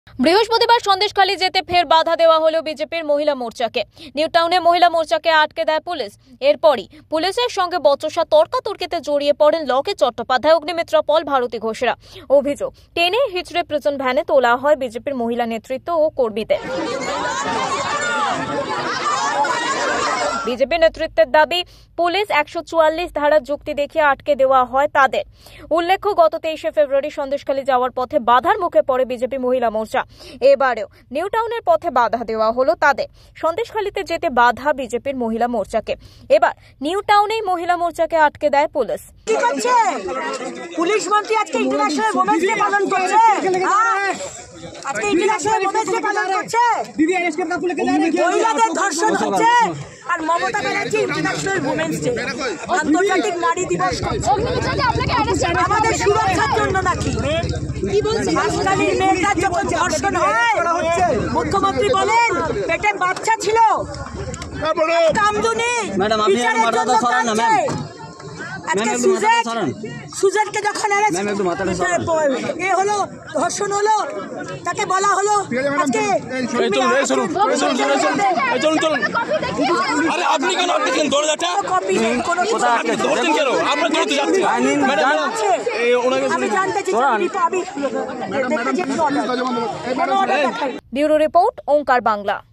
বৃহস্পতিবার সন্দেশখালী যেতে ফের বাধা দেওয়া হলো বিজেপির মহিলা মোর্চাকে। নিউ টাউনে মহিলা মোর্চাকে আটকে দেয় পুলিশ। এরপরই পুলিশের সঙ্গে বচসা তর্কাতর্কিতে জড়িয়ে পড়েন লকেট চট্টোপাধ্যায়, অগ্নিমিত্রা পল, ভারতী ঘোষেরা। অভিযোগ, টেনে হিচড়ে প্রিজন ভ্যানে তোলা হয় বিজেপির মহিলা নেতৃত্ব ও কর্মীদের। বিজেপি নেতৃত্বের দাবি, পুলিশ 144 ধারার যুক্তি দেখিয়ে আটকে দেওয়া হয় তাদের। উল্লেখ্য, গত 23শে ফেব্রুয়ারি সন্দেশখালী যাওয়ার পথে বাধার মুখে পড়ে বিজেপি মহিলা মোর্চা। এবারেও নিউ টাউনের পথে বাধা দেওয়া হলো তাদের। সন্দেশখালীতে যেতে বাধা বিজেপির মহিলা মোর্চাকে। এবার নিউ টাউনেই মহিলা মোর্চাকে আটকে দেয় পুলিশ। কি করছে পুলিশ মন্ত্রী? আজকে ইন্টারন্যাশনাল ওমেন্স ডে পালন করছে। আজকে ইন্টারন্যাশনাল ওমেন্স ডে পালন করছে। মহিলাদের ধর্ষণ হচ্ছে আর Mamata Banerjee international women's day, আন্তর্জাতিক নারী দিবস করছে। আমাদের সুরক্ষার জন্য নাকি? হাসপাতালের মেয়েটার যখন ধর্ষণ হয়, মুখ্যমন্ত্রী বলেন পেটে বাচ্চা ছিল, কামদুনি সুজনকে যখন এ হলো, ধর্ষণ হলো, তাকে বলা হলো আজকে ব্যুরো রিপোর্ট, ওঙ্কার বাংলা।